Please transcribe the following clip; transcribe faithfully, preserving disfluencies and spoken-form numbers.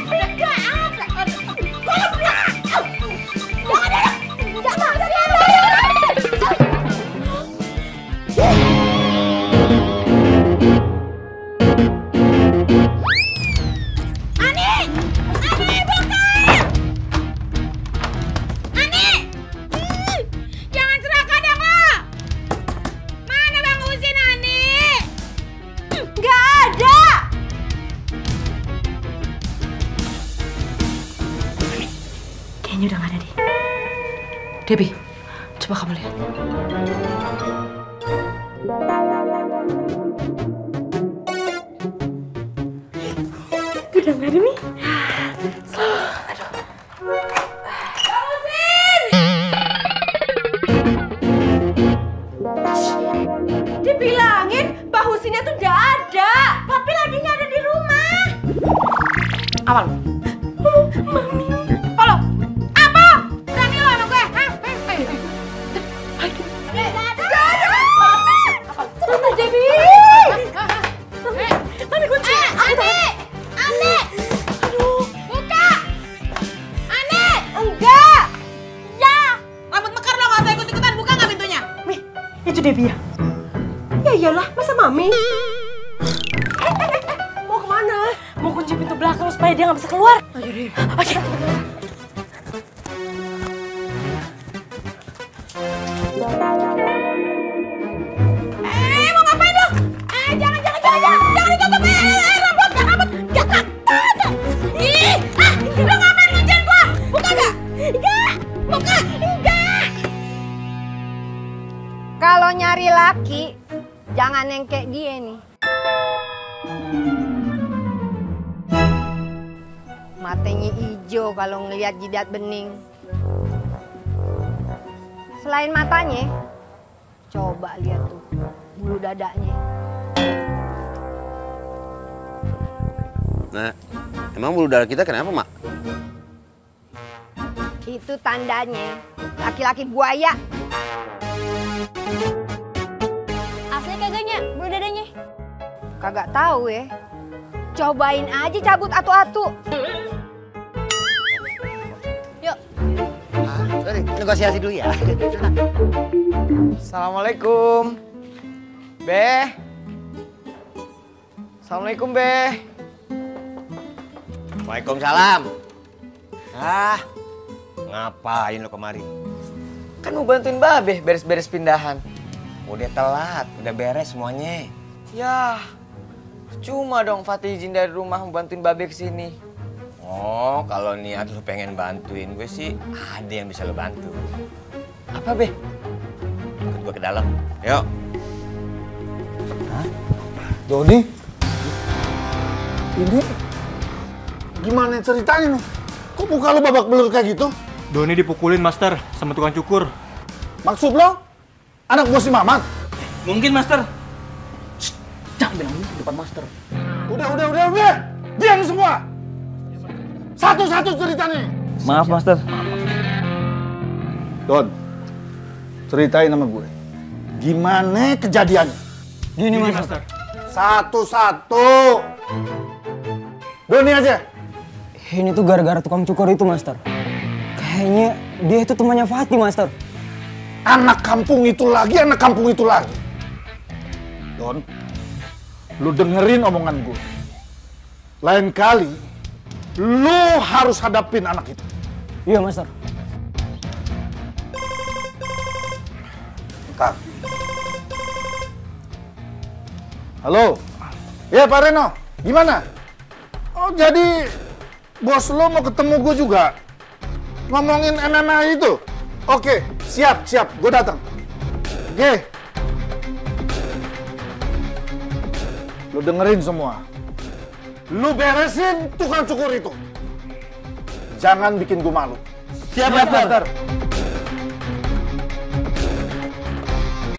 Kayaknya udah nggak ada deh. Debbie, coba kamu lihat. Udah nggak ada nih. Aduh. Dibilangin Mbak Husinnya tuh nggak ada. Papi lagi nggak ada di rumah. Apa? Oh, Mami. Halo. Apa? Berani lo sama gue? Hah? Nggak ada. Mama Debbie. Mami kunci. Ane. Ane. Aduh. Buka. Ane. Enggak. Ya. Rambut mekar lo nggak usah ikut-ikutan. Buka nggak pintunya? Wih, itu Debbie ya? Ya iyalah, masa Mami? Eh, eh, eh, mau kemana? Mau kunci pintu belakang supaya dia nggak bisa keluar. Ayo deh. Oke. Eh, mau ngapain dong? Eh, jangan, jangan, jangan, jangan, jangan ditutup. Eh, eh, rambut, gak rambut, gak, gak, gak. Ih, ah, lo ngapain ngerjain gua? Buka gak? Enggak, buka, enggak. Kalau nyari laki, jangan yang kayak dia nih. Matanya hijau kalau ngelihat jidat bening. Selain matanya, coba lihat tuh bulu dadanya. Nah, emang bulu darah kita kenapa, Mak? Itu tandanya laki-laki buaya. Asli kagaknya bulu dadanya? Kagak tahu ya. Cobain aja cabut atu-atu. Yuk. Ah, sorry, negosiasi dulu ya. Assalamualaikum. Be. Assalamualaikum, Be. Waalaikumsalam. Ah, ngapain lo kemari? Kan mau bantuin Babe beres-beres pindahan. Udah telat, udah beres semuanya. Ya, cuma dong Fatih izin dari rumah mau bantuin Babe kesini. Oh, kalau niat lu pengen bantuin gue sih, ada yang bisa lu bantu. Apa, Be? Ikut gue ke dalam, yuk. Hah? Doni? Ini gimana ceritanya nih? Kok muka lu babak belur kayak gitu? Doni dipukulin, Master, sama tukang cukur. Maksud lo? Anak bos si Mamat? Mungkin, Master. Shh, jangan bilang gitu di depan Master. Udah, udah, udah, udah! Diam semua! Satu-satu ceritanya! Maaf, Master. Don, ceritain sama gue. Gimana kejadiannya? Gini, Master. Satu-satu! Doni aja! Ini tuh gara-gara tukang cukur itu, Master. Kayaknya dia itu temannya Fatih, Master. Anak kampung itu lagi, anak kampung itu lagi. Don, lu dengerin omongan gue. Lain kali, lu harus hadapin anak itu. Iya, Master. Kak. Halo. Ya, Pak Reno. Gimana? Oh, jadi bos lo mau ketemu gue juga? Ngomongin M M A itu? Oke, siap, siap. Gue datang. Oke. Lu dengerin semua. Lu beresin tukang cukur itu. Jangan bikin gue malu. Siap, Master.